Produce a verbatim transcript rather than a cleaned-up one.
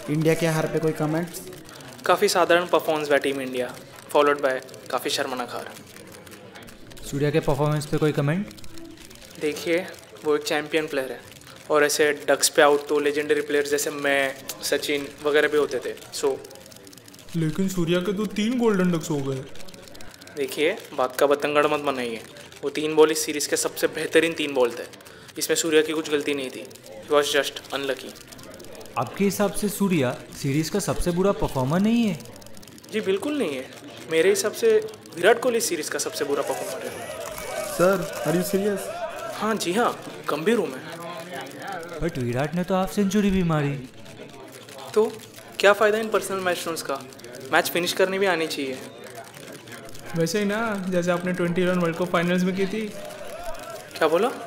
India के हार पे कोई कमेंट? काफ़ी साधारण performance by team India, followed by काफ़ी शर्मनाक हार। सूर्या के परफॉर्मेंस पे कोई कमेंट? देखिए, वो एक चैम्पियन प्लेयर है और ऐसे डक्स पे आउट तो लेजेंडरी प्लेयर्स जैसे मैं, सचिन वगैरह भी होते थे। सो लेकिन सूर्या के तो तीन गोल्डन डक्स हो गए। देखिए, बात का बतंगड़ मत बनाइए। वो तीन बॉल इस सीरीज़ के सबसे बेहतरीन तीन बॉल थे। इसमें सूर्या की कुछ गलती नहीं थी। He was just unlucky. आपके हिसाब से सूर्या सीरीज़ का सबसे बुरा परफॉर्मर नहीं है? जी बिल्कुल नहीं है। मेरे हिसाब से विराट कोहली इस सीरीज़ का सबसे बुरा परफॉर्मर है। Sir, are you serious? हाँ जी हाँ, गंभीर हूँ मैं। बट विराट ने तो हाफ सेंचुरी भी मारी। तो क्या फ़ायदा इन पर्सनल माइलस्टोन्स का? मैच फिनिश करनी भी आनी चाहिए। वैसे ही ना, जैसे आपने twenty run world cup finals में की थी। क्या बोला?